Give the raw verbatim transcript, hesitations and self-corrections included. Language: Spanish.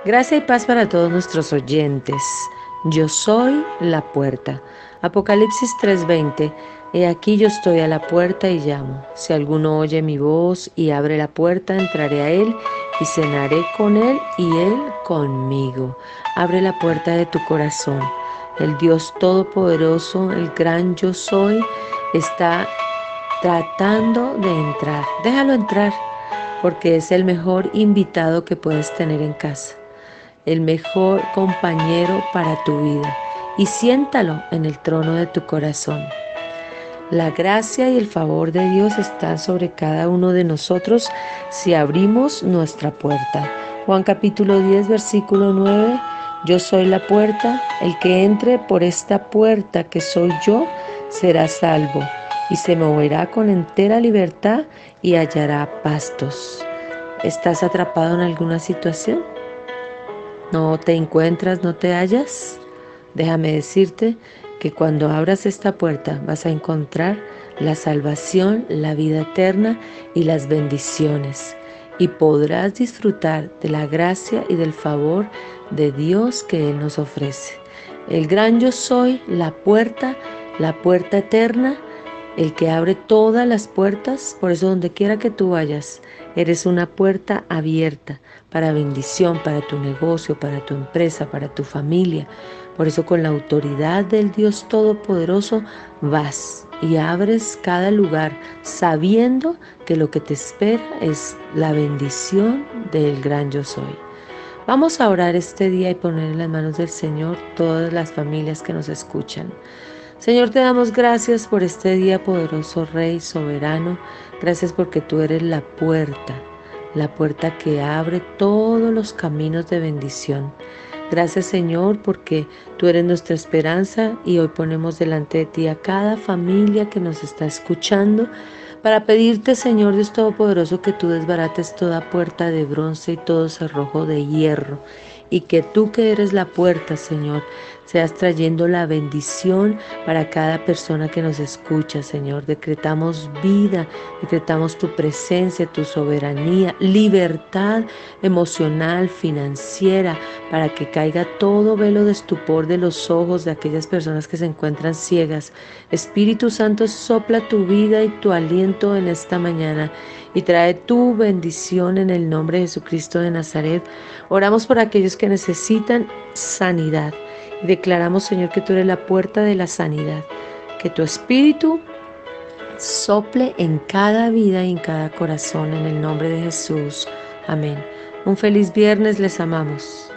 Gracia y paz para todos nuestros oyentes. Yo soy la puerta. Apocalipsis tres veinte. He aquí yo estoy a la puerta y llamo. Si alguno oye mi voz y abre la puerta, entraré a él y cenaré con él y él conmigo. Abre la puerta de tu corazón. El Dios Todopoderoso, el gran yo soy, está tratando de entrar. Déjalo entrar, porque es el mejor invitado que puedes tener en casa, el mejor compañero para tu vida, y siéntalo en el trono de tu corazón. La gracia y el favor de Dios están sobre cada uno de nosotros si abrimos nuestra puerta. Juan capítulo diez, versículo nueve. Yo soy la puerta, el que entre por esta puerta que soy yo, será salvo, y se moverá con entera libertad y hallará pastos. ¿Estás atrapado en alguna situación? ¿No te encuentras, no te hallas? Déjame decirte que cuando abras esta puerta vas a encontrar la salvación, la vida eterna y las bendiciones, y podrás disfrutar de la gracia y del favor de Dios que Él nos ofrece. El gran yo soy, la puerta, la puerta eterna, el que abre todas las puertas. Por eso donde quiera que tú vayas, eres una puerta abierta para bendición, para tu negocio, para tu empresa, para tu familia. Por eso con la autoridad del Dios Todopoderoso vas y abres cada lugar sabiendo que lo que te espera es la bendición del gran yo soy. Vamos a orar este día y poner en las manos del Señor todas las familias que nos escuchan. Señor, te damos gracias por este día, poderoso Rey soberano. Gracias porque tú eres la puerta, la puerta que abre todos los caminos de bendición. Gracias, Señor, porque tú eres nuestra esperanza, y hoy ponemos delante de ti a cada familia que nos está escuchando para pedirte, Señor Dios Todopoderoso, que tú desbarates toda puerta de bronce y todo cerrojo de hierro, y que tú, que eres la puerta, Señor, seas trayendo la bendición para cada persona que nos escucha, Señor. Decretamos vida, decretamos tu presencia, tu soberanía, libertad emocional, financiera, para que caiga todo velo de estupor de los ojos de aquellas personas que se encuentran ciegas. Espíritu Santo, sopla tu vida y tu aliento en esta mañana y trae tu bendición en el nombre de Jesucristo de Nazaret. Oramos por aquellos que necesitan sanidad. Y declaramos, Señor, que tú eres la puerta de la sanidad. Que tu Espíritu sople en cada vida y en cada corazón, en el nombre de Jesús. Amén. Un feliz viernes, les amamos.